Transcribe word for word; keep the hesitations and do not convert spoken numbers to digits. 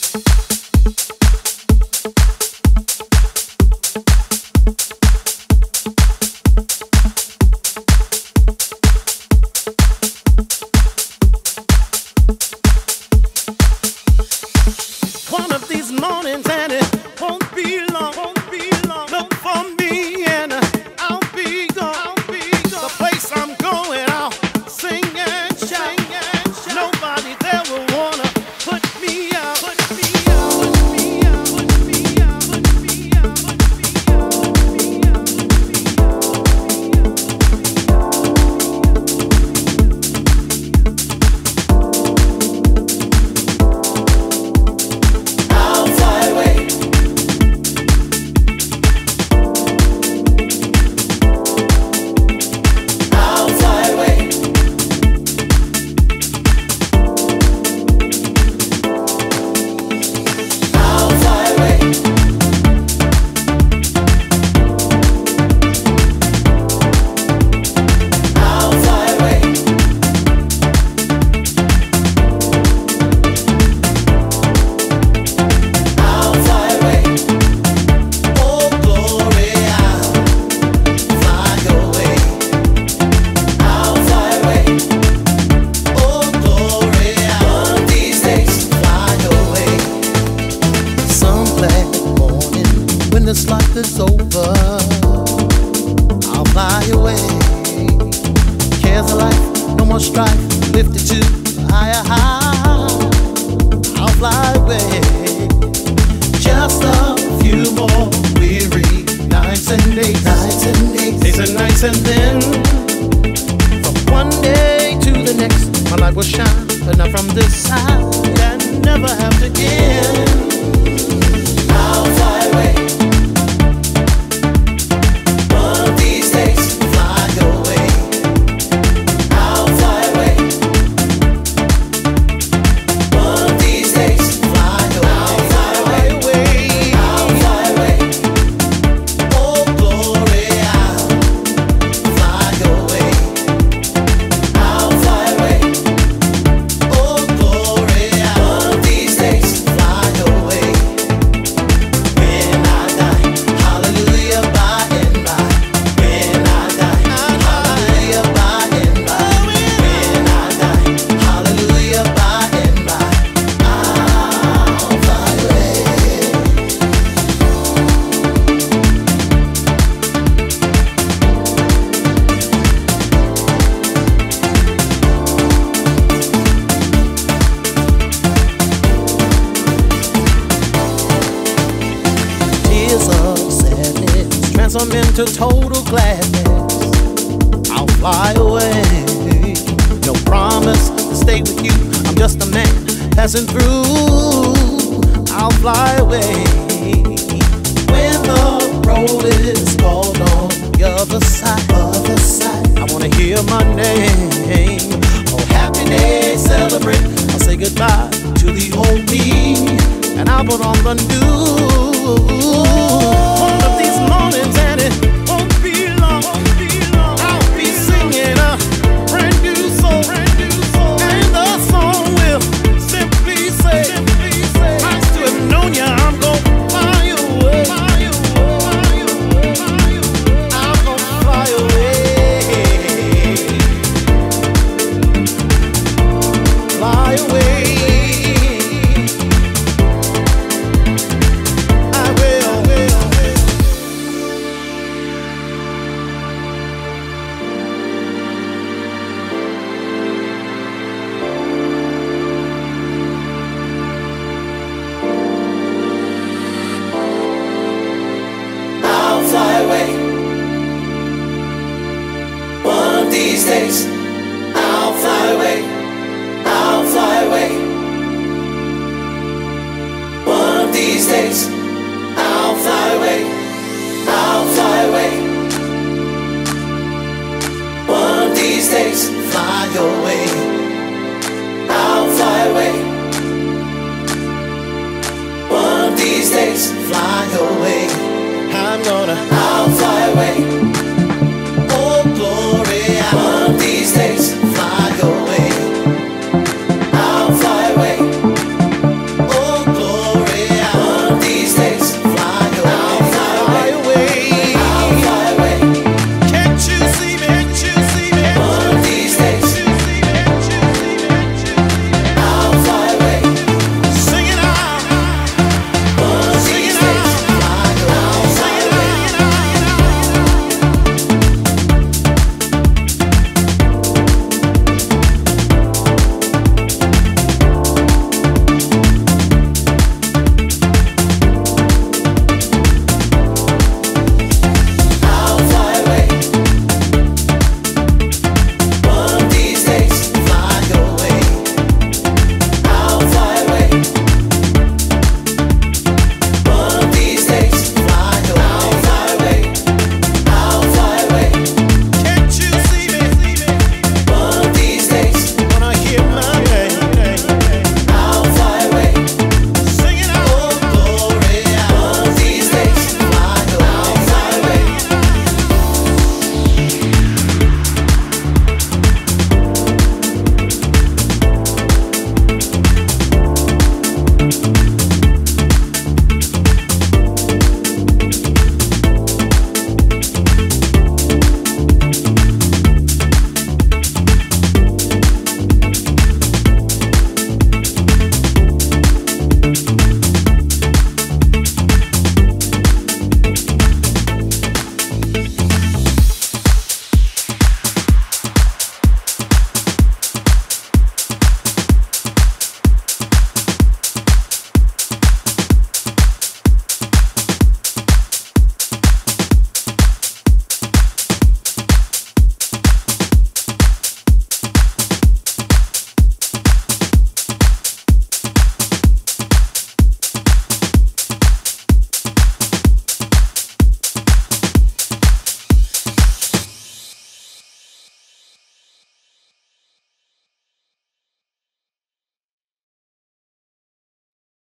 To total gladness, I'll fly away. No promise to stay with you, I'm just a man passing through. I'll fly away. When the road is called on the other side, other side, I wanna hear my name. Oh, happy day, celebrate. I'll say goodbye to the old me, and I'll put on the new. One of these mornings, and it won't be long, won't be long. I'll be singing a brand new song, brand new song, and the song will simply say, simply say, nice to have known ya. I'm gonna fly away, fly away, fly away. I'm gonna fly away, fly away. Fly away.